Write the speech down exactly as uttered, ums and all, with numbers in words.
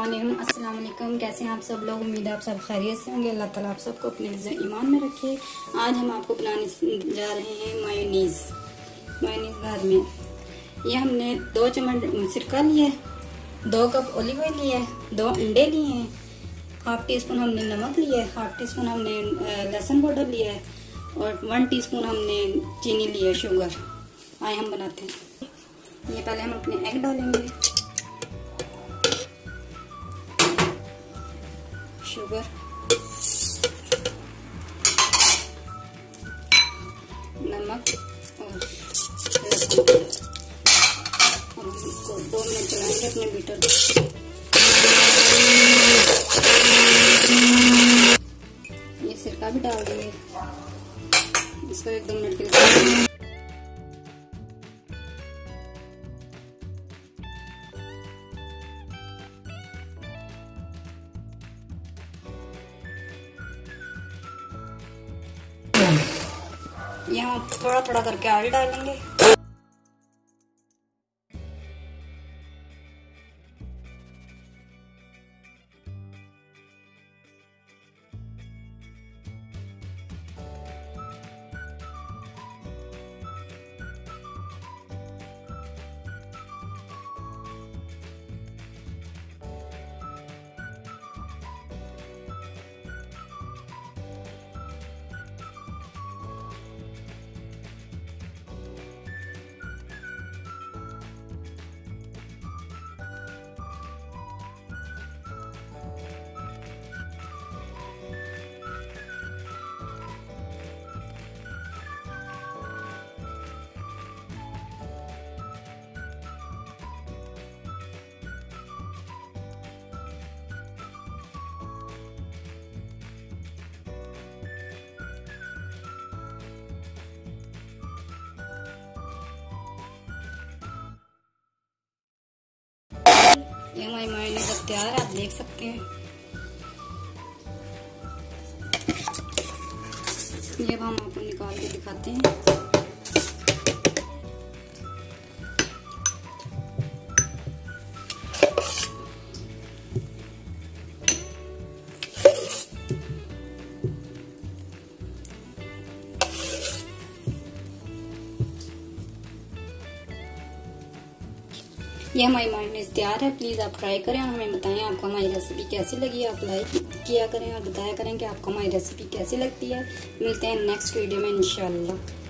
अस्सलाम वालेकुम। कैसे हैं आप सब लोग? उम्मीद है आप सब खैरियत से होंगे। अल्लाह ताला आप सबको अपने इज़्ज़त ईमान में रखे। आज हम आपको बनाने जा रहे हैं मायोनीज़। मायोनीज़ घर में ये हमने दो चम्मच सिरका लिया है, दो कप ऑलिव ऑयल लिया है, दो अंडे लिए हैं, हाफ टी स्पून हमने नमक लिया है, हाफ टी स्पून हमने लहसुन पाउडर लिया है और वन टीस्पून हमने चीनी लिया है, शुगर। आए हम बनाते हैं। ये पहले हम अपने एग डालेंगे, शुगर, नमक और लहसुन। हम इसको दो मिनट चलाएंगे अपने बीटर को। ये सिरका भी डाल देंगे, इसको एक दो मिनट के लिए। यहाँ थोड़ा थोड़ा करके ऑयल डालेंगे। ये हमारी मायोनीज़ अब तैयार है, आप देख सकते हैं। ये अब हम आपको निकाल के दिखाते हैं। ये हमारी मायोनीज़ तैयार है। प्लीज़ आप ट्राई करें और हमें बताएं आपको हमारी रेसिपी कैसी लगी। आप लाइक किया करें और बताया करें कि आपको हमारी रेसिपी कैसी लगती है। मिलते हैं नेक्स्ट वीडियो में इंशाल्लाह।